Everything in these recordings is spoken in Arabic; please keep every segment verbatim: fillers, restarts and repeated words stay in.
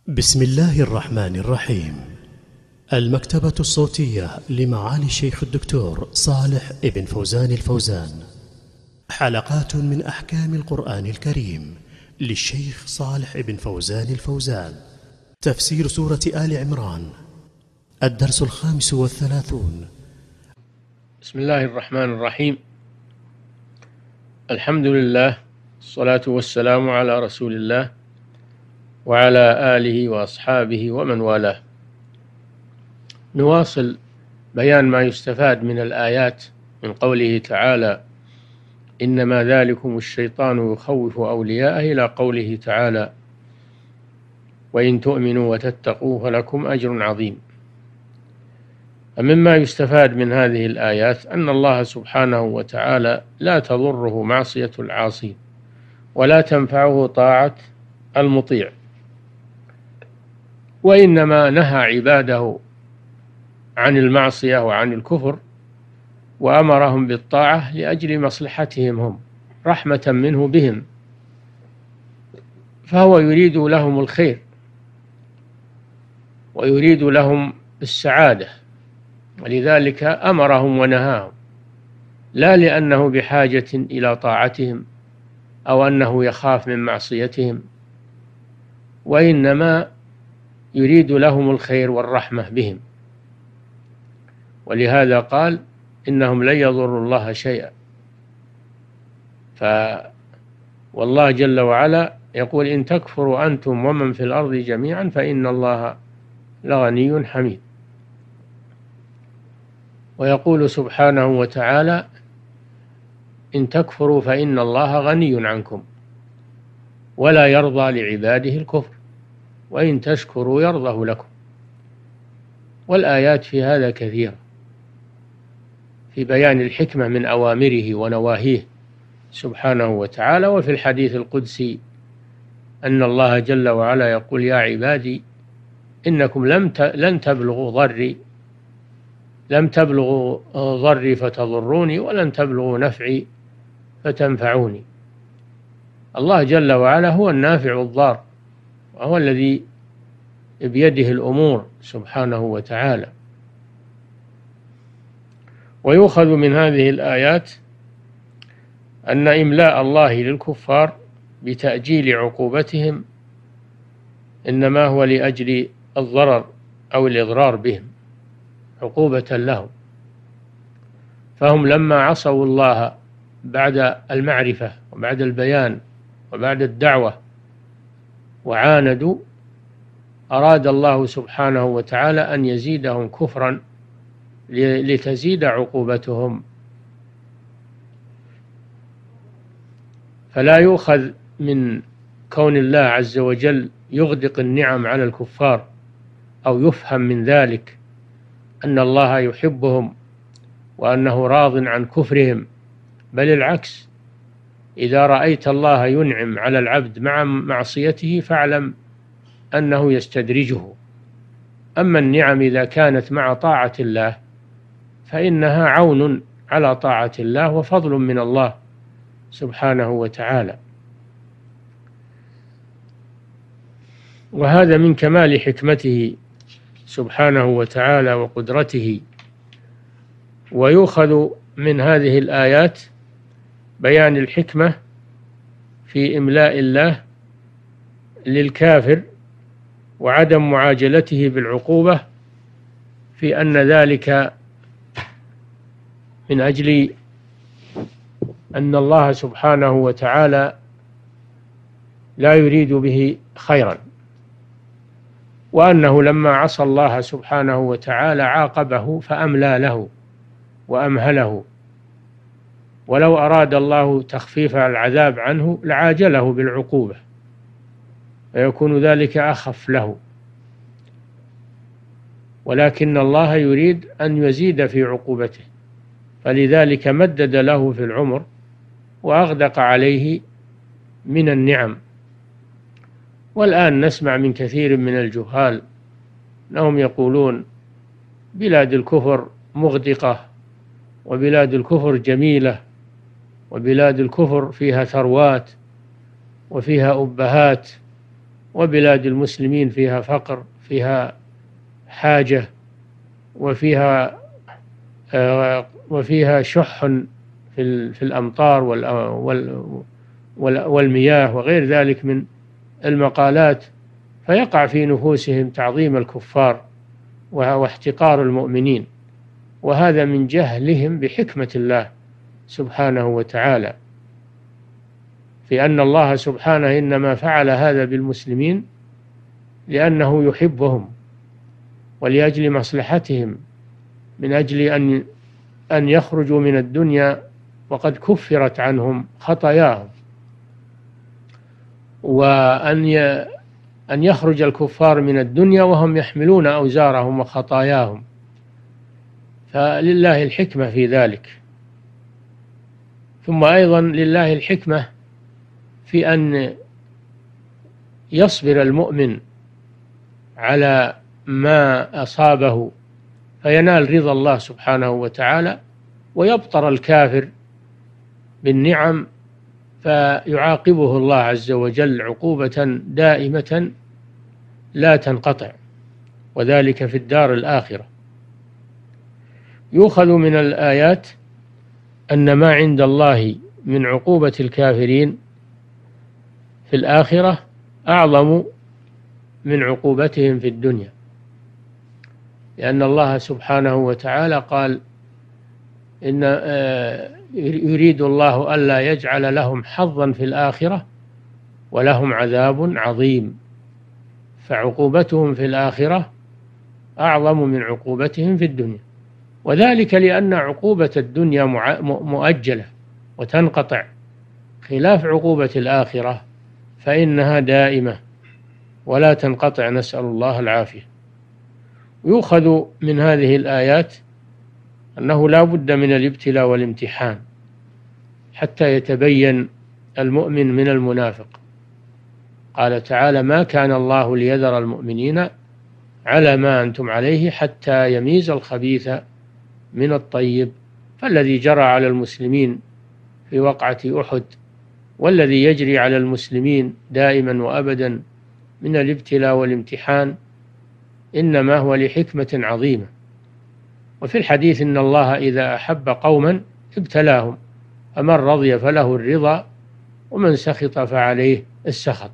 بسم الله الرحمن الرحيم. المكتبة الصوتية لمعالي الشيخ الدكتور صالح ابن فوزان الفوزان، حلقات من أحكام القرآن الكريم للشيخ صالح ابن فوزان الفوزان. تفسير سورة آل عمران، الدرس الخامس والثلاثون. بسم الله الرحمن الرحيم. الحمد لله، الصلاة والسلام على رسول الله وعلى آله وأصحابه ومن والاه. نواصل بيان ما يستفاد من الآيات من قوله تعالى: إنما ذلكم الشيطان يخوف أولياءه، إلى قوله تعالى: وإن تؤمنوا وتتقوا فلكم أجر عظيم. ومما يستفاد من هذه الآيات أن الله سبحانه وتعالى لا تضره معصية العاصي ولا تنفعه طاعة المطيع، وإنما نهى عباده عن المعصية وعن الكفر وأمرهم بالطاعة لأجل مصلحتهم هم، رحمة منه بهم، فهو يريد لهم الخير ويريد لهم السعادة، ولذلك أمرهم ونهاهم، لا لأنه بحاجة إلى طاعتهم أو أنه يخاف من معصيتهم، وإنما يريد لهم الخير والرحمة بهم. ولهذا قال: إنهم لن يضروا الله شيئا. ف والله جل وعلا يقول: إن تكفروا أنتم ومن في الأرض جميعا فإن الله لغني حميد. ويقول سبحانه وتعالى: إن تكفروا فإن الله غني عنكم ولا يرضى لعباده الكفر وإن تشكروا يرضه لكم. والآيات في هذا كثيرة، في بيان الحكمة من أوامره ونواهيه سبحانه وتعالى. وفي الحديث القدسي أن الله جل وعلا يقول: يا عبادي إنكم لم لن تبلغوا ضري لم تبلغوا ضري فتضروني ولن تبلغوا نفعي فتنفعوني. الله جل وعلا هو النافع الضار، وهو الذي بيده الأمور سبحانه وتعالى. ويؤخذ من هذه الآيات أن إملاء الله للكفار بتأجيل عقوبتهم إنما هو لأجل الضرر أو الإضرار بهم، عقوبة لهم. فهم لما عصوا الله بعد المعرفة وبعد البيان وبعد الدعوة وعاندوا، أراد الله سبحانه وتعالى أن يزيدهم كفرا لتزيد عقوبتهم. فلا يؤخذ من كون الله عز وجل يغدق النعم على الكفار أو يفهم من ذلك أن الله يحبهم وأنه راض عن كفرهم، بل العكس: إذا رأيت الله ينعم على العبد مع معصيته فاعلم أنه يستدرجه. أما النعم إذا كانت مع طاعة الله فإنها عون على طاعة الله وفضل من الله سبحانه وتعالى. وهذا من كمال حكمته سبحانه وتعالى وقدرته. ويؤخذ من هذه الآيات بيان الحكمة في إملاء الله للكافر وعدم معاجلته بالعقوبة، في أن ذلك من أجل أن الله سبحانه وتعالى لا يريد به خيرا، وأنه لما عصى الله سبحانه وتعالى عاقبه فأملى له وأمهله، ولو أراد الله تخفيف العذاب عنه لعاجله بالعقوبة فيكون ذلك أخف له، ولكن الله يريد أن يزيد في عقوبته، فلذلك مدد له في العمر وأغدق عليه من النعم. والآن نسمع من كثير من الجهال أنهم يقولون بلاد الكفر مغدقة، وبلاد الكفر جميلة، وبلاد الكفر فيها ثروات وفيها أبهات وبلاد المسلمين فيها فقر، فيها حاجة، وفيها وفيها شح في في الأمطار والمياه وغير ذلك من المقالات، فيقع في نفوسهم تعظيم الكفار واحتقار المؤمنين، وهذا من جهلهم بحكمة الله سبحانه وتعالى، في أن الله سبحانه إنما فعل هذا بالمسلمين لأنه يحبهم ولأجل مصلحتهم، من أجل أن أن يخرجوا من الدنيا وقد كفرت عنهم خطاياهم، وأن أن يخرج الكفار من الدنيا وهم يحملون أوزارهم وخطاياهم، فلله الحكمة في ذلك. ثم أيضا لله الحكمة في أن يصبر المؤمن على ما أصابه فينال رضا الله سبحانه وتعالى، ويبطر الكافر بالنعم فيعاقبه الله عز وجل عقوبة دائمة لا تنقطع، وذلك في الدار الآخرة. يؤخذ من الآيات أن ما عند الله من عقوبة الكافرين في الآخرة أعظم من عقوبتهم في الدنيا، لأن الله سبحانه وتعالى قال إن يريد الله ألا يجعل لهم حظا في الآخرة ولهم عذاب عظيم، فعقوبتهم في الآخرة أعظم من عقوبتهم في الدنيا، وذلك لأن عقوبة الدنيا مؤجلة وتنقطع، خلاف عقوبة الآخرة فإنها دائمة ولا تنقطع، نسأل الله العافية. يؤخذ من هذه الآيات أنه لا بد من الابتلاء والامتحان حتى يتبين المؤمن من المنافق. قال تعالى: ما كان الله ليذر المؤمنين على ما أنتم عليه حتى يميز الخبيث من الطيب. فالذي جرى على المسلمين في وقعة أحد والذي يجري على المسلمين دائما وأبدا من الابتلاء والامتحان إنما هو لحكمة عظيمة. وفي الحديث إن الله إذا أحب قوما ابتلاهم، فمن رضي فله الرضا ومن سخط فعليه السخط.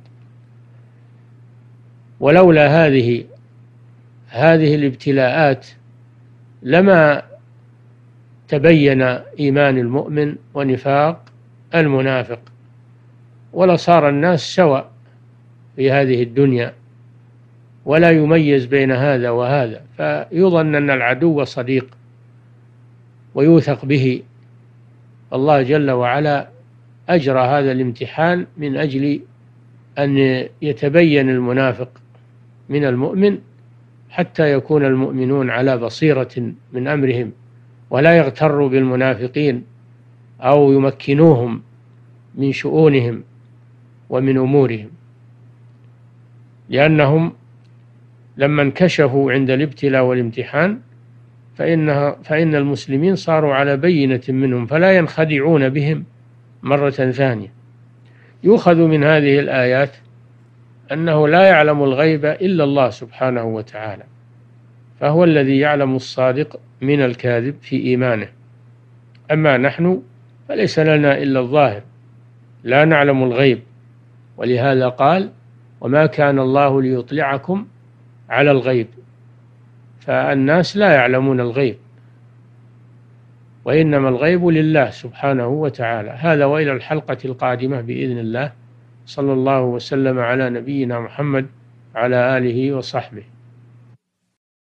ولولا هذه هذه الابتلاءات لما تبين إيمان المؤمن ونفاق المنافق، ولصار الناس سواء في هذه الدنيا ولا يميز بين هذا وهذا، فيظن أن العدو صديق ويوثق به. الله جل وعلا أجرى هذا الامتحان من أجل أن يتبين المنافق من المؤمن، حتى يكون المؤمنون على بصيرة من أمرهم ولا يغتروا بالمنافقين أو يمكنوهم من شؤونهم ومن أمورهم، لأنهم لما انكشفوا عند الابتلاء والامتحان فإنها فإن المسلمين صاروا على بينة منهم فلا ينخدعون بهم مرة ثانية. يؤخذ من هذه الآيات أنه لا يعلم الغيب إلا الله سبحانه وتعالى، فهو الذي يعلم الصادق من الكاذب في إيمانه، أما نحن فليس لنا إلا الظاهر، لا نعلم الغيب. ولهذا قال: وما كان الله ليطلعكم على الغيب، فالناس لا يعلمون الغيب، وإنما الغيب لله سبحانه وتعالى. هذا، وإلى الحلقة القادمة بإذن الله. صلى الله وسلم على نبينا محمد على آله وصحبه.